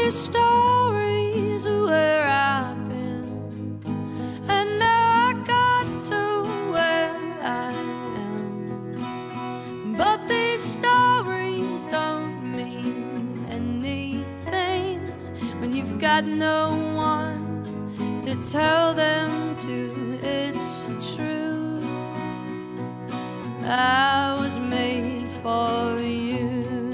you stories of where I've been, and now I got to where I am. But these stories don't mean anything when you've got no one to tell them to. It's true, I was made for you.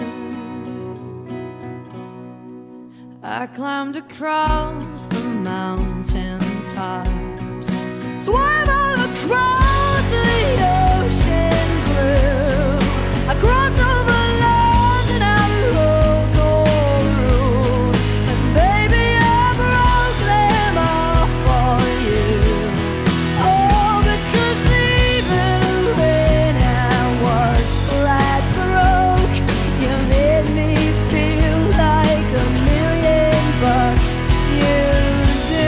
I climbed across the mountain tops, swam all across the ocean blue. I crossed over land and I broke all rules, and baby I broke them all for you. Oh, because even when I was flat broke, you made me feel like a million bucks. You do.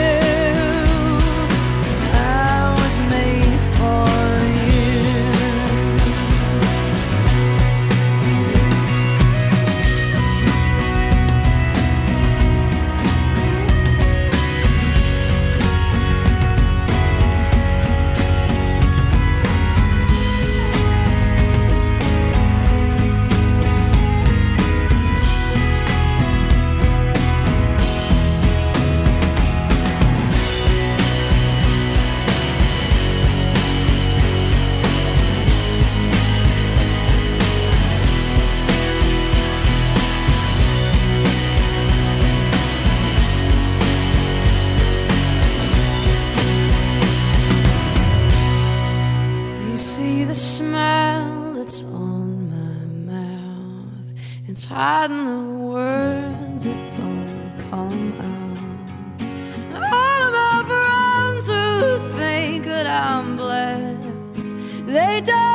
I was made for you. You see the smile that's on my mouth, it's hiding the words that don't come out. All of my friends who think that I'm blessed, they don't